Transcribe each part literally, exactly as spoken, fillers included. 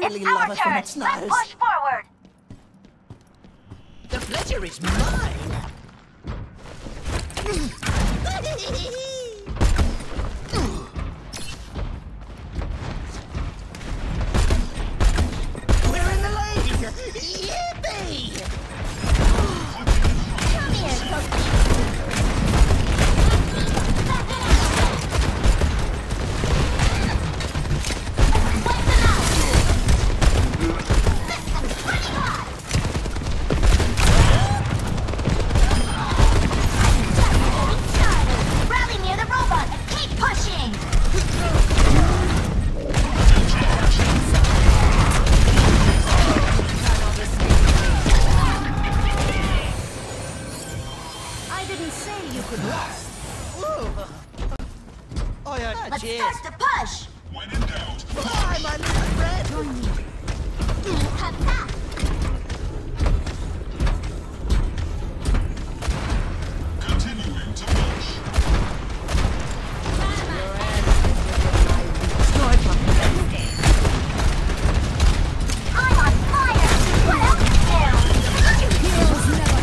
really love it when it snows. Let's push forward. The pleasure is mine. We're in the lead. Yippee! Come here, Cookie. Let's start the push! When in doubt, Fly, my little friend! Join me. Have that! continuing to push. I'm on fire! What else is new? Heroes never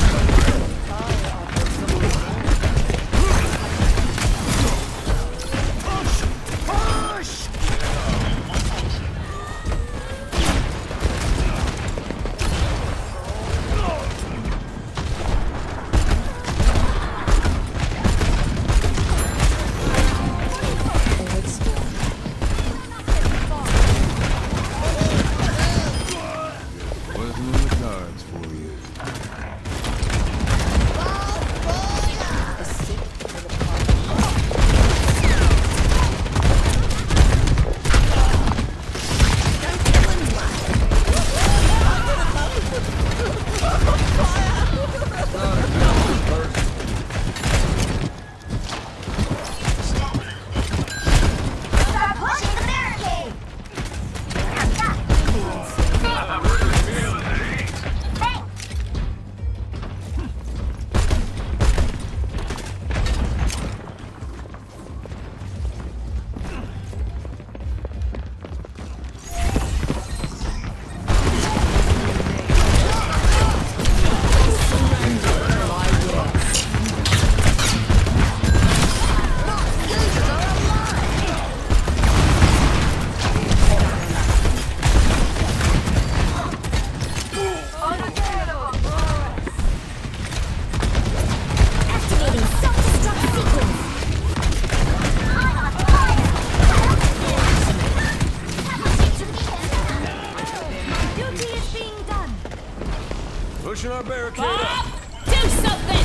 Pushing our barricade Bob, up. do something!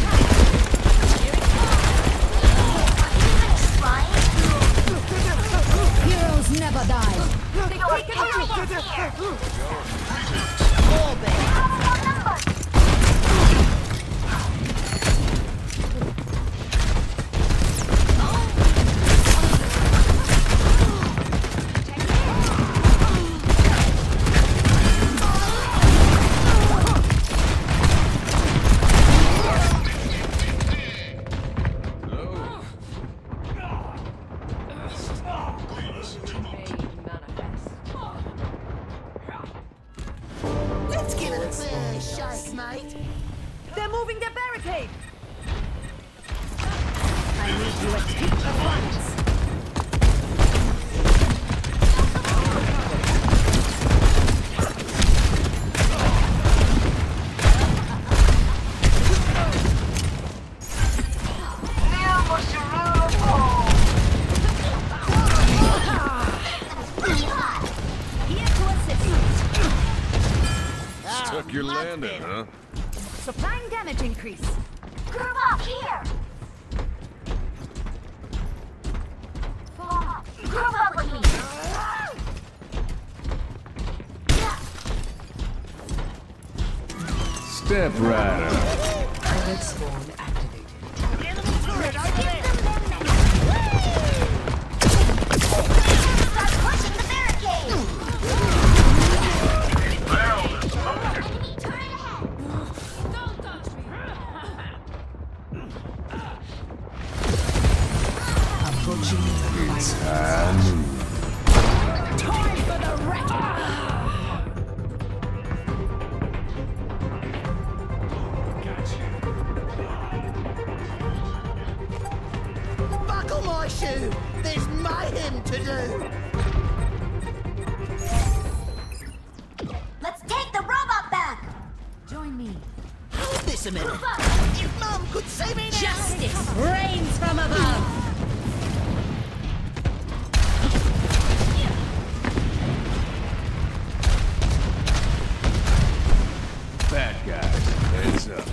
Heroes never die. Let's give it a fair shake, mate. They're moving their barricade! I need you at peak performance. Took your landing, huh? Supplying damage increase. Group up here! Group up with me! Step right up. Pilot spawn activated. Start pushing the barricade! Enemy turret ahead! Don't touch me! It's time. Time for the wreck! my shoe. There's mayhem to do. Let's take the robot back! Join me. Hold this a minute. If Mum could see me now. Justice reigns from above. Bad guys, heads up.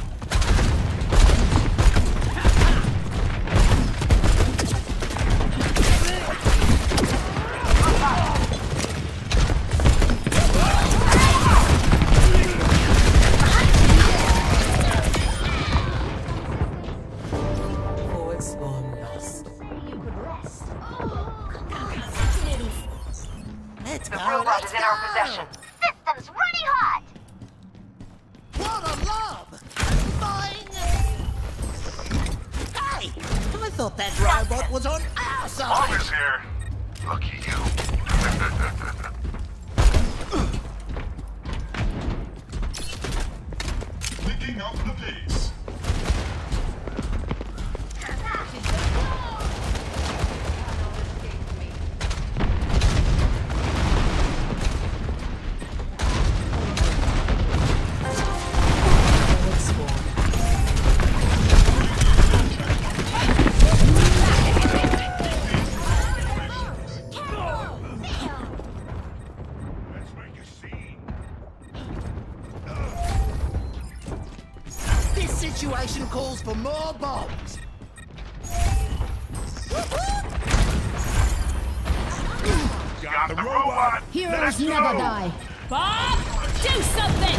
Forward spawn lost. You could rest. Let's The go. robot let's is in our go. possession. Systems running hot! What a lob! Boing! Hey! I thought that robot was on our side. Mom is here. Lucky you. Picking up the pace. Forward spawn. Let's make a scene. This situation calls for more bombs. Got the robot. Heroes never die. Bob, do something!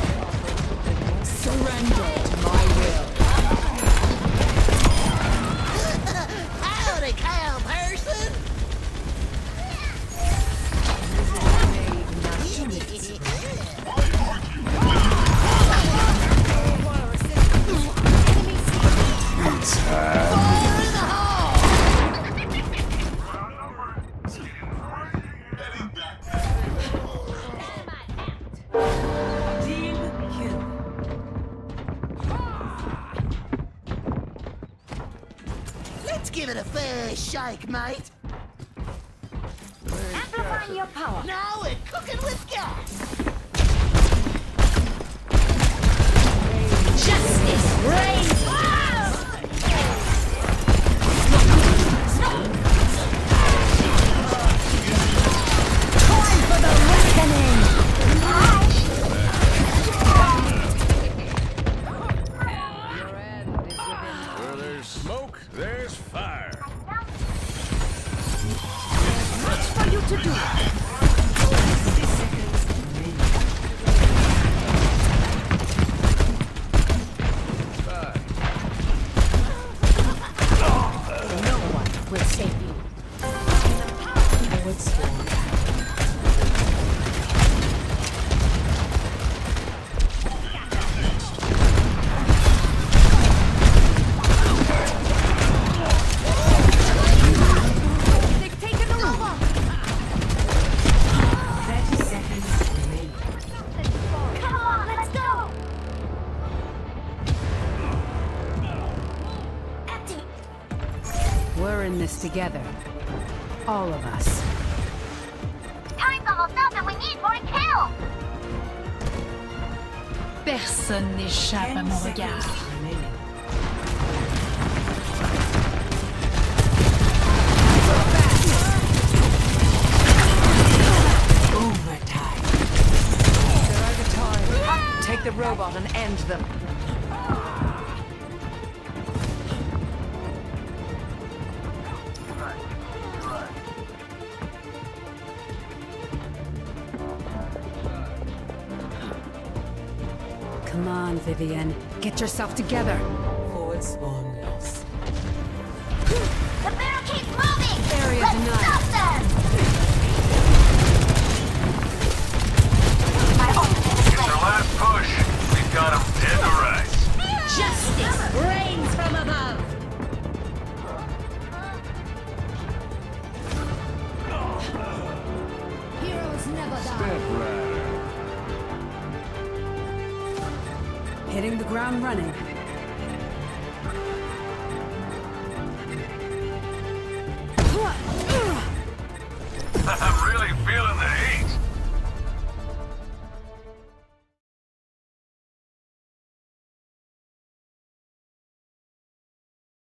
Surrender to my will. Howdy, cow person. Why argue? Fire in the hole. Heading back. Team kill. Let's give it a fair shake, mate. Amplifying your power. Now we're cooking with gas. Justice reigns! Time for the reckoning! Where there's smoke, there's fire. Much for you to do. No one will save you. Forward spawn. They've taken the robot. thirty seconds remaining. Come on, let's go! Empty! We're in this together. All of us. Time's almost up and we need more kills! Personne n'échappe à mon regard. Overtime. They're over time. Take the robot and end them. Come on, Vivian. Get yourself together. Forward spawn lost. The barrel keeps moving! Area Let's denied. stop them! My ultimate is It's ready. our last push. We've got him dead to rights. Justice reigns from above! Heroes never die. Step rider. Hitting the ground running. Really feeling the heat.